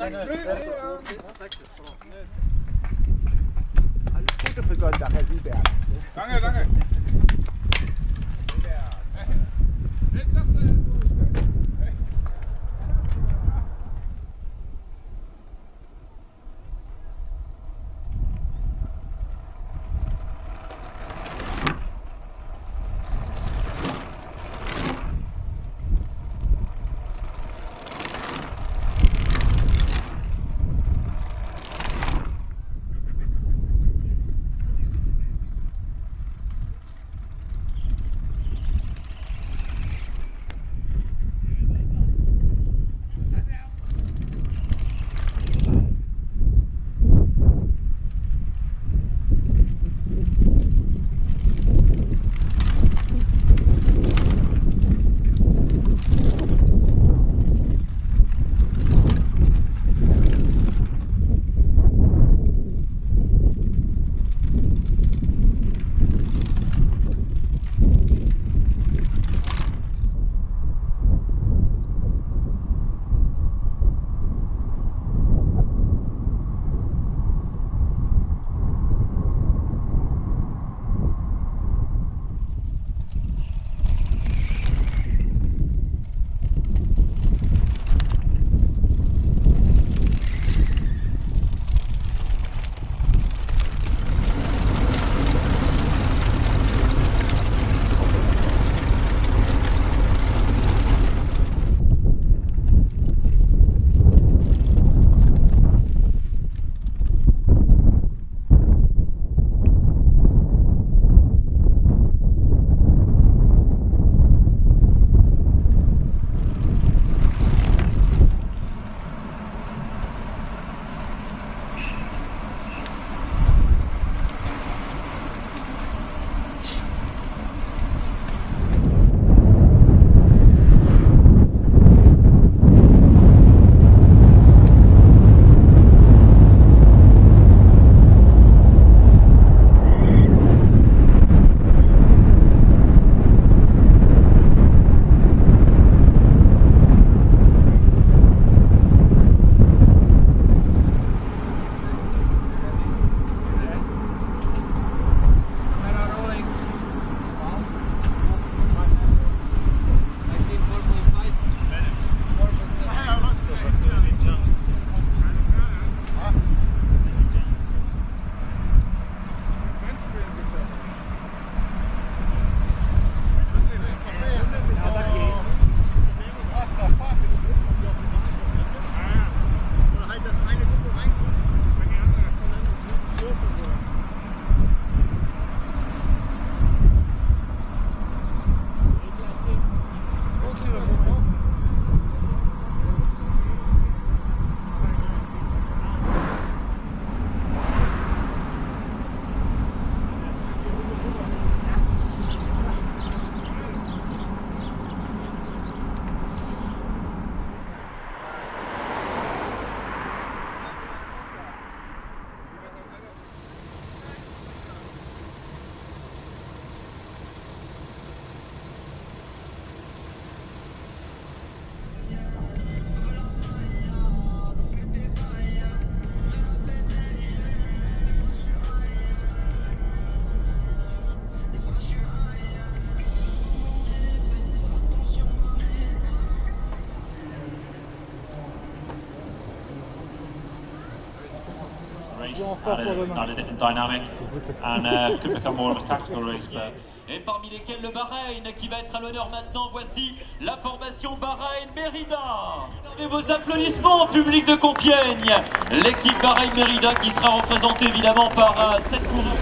Alles Gute für Sonntag, Herr Sieberg. Danke, danke. Not a different dynamic and could become more of a tactical race. But... Et parmi lesquels le Bahreïn qui va être à l'honneur maintenant. Voici la formation Bahrain Merida. Et vos applaudissements, public de Compiègne. L'équipe Bahrain Merida qui sera représentée évidemment par sett coureurs.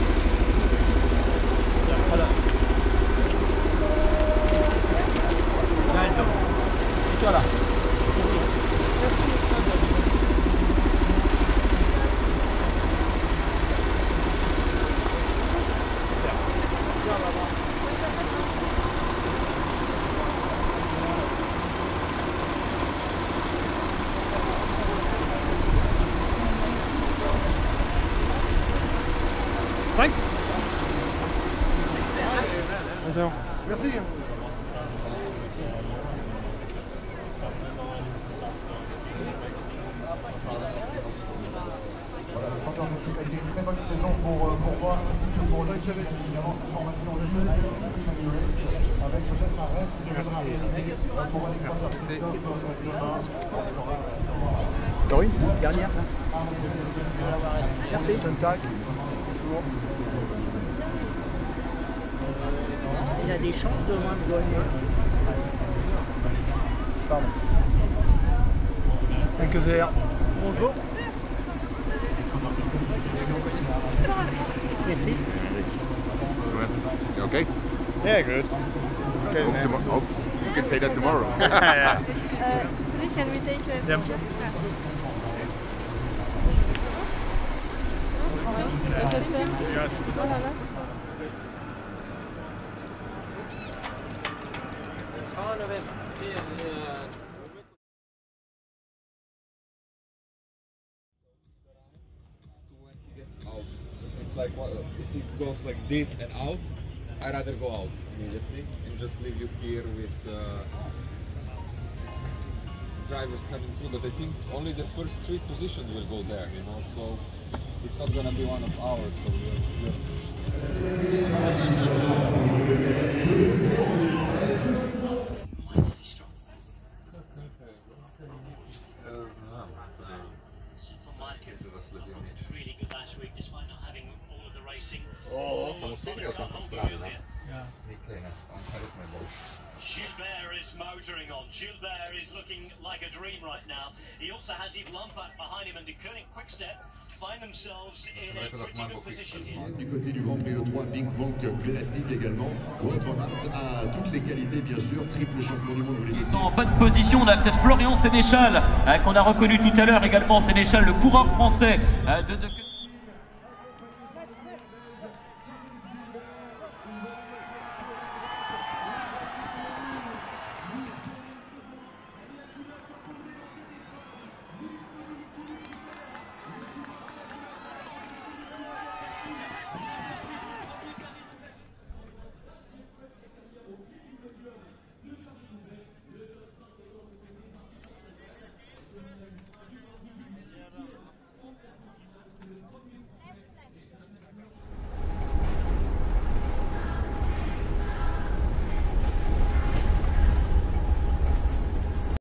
Voilà. Thanks. Merci. Voilà, le champion de ça a été une très bonne saison pour moi, ainsi que pour lui, évidemment, cette formation avec peut-être un rêve qui deviendra réalité pour Alexandre Christophe demain. Oui, dernière. Merci. Contact. Il a des chances demain de gagner. Pardon. Quelques airs. Bonjour. Merci. You okay? Yeah, good. Okay, Hope you can say that tomorrow. yeah. Can we take a Yep. picture? Yes. Out. If it's like if it goes like this and out, I'd rather go out immediately and just leave you here with drivers coming through. But I think only the first 3 positions will go there, you know. So it's not gonna be one of ours. So Mightily strong. Really good last week despite not having all of the racing. Gilbert is motoring on. Gilbert is looking like a dream right now. He also has Yves Lampaert behind him, and the Koenig Quickstep find themselves in a pretty good position here. Du côté du Grand Prix E3 Big Bank classique également, Wout van Aert a toutes les qualités bien sûr, triple champion du monde. Il est en bonne position, on a peut-être Florian Sénéchal qu'on a reconnu tout à l'heure également, Sénéchal, le coureur français de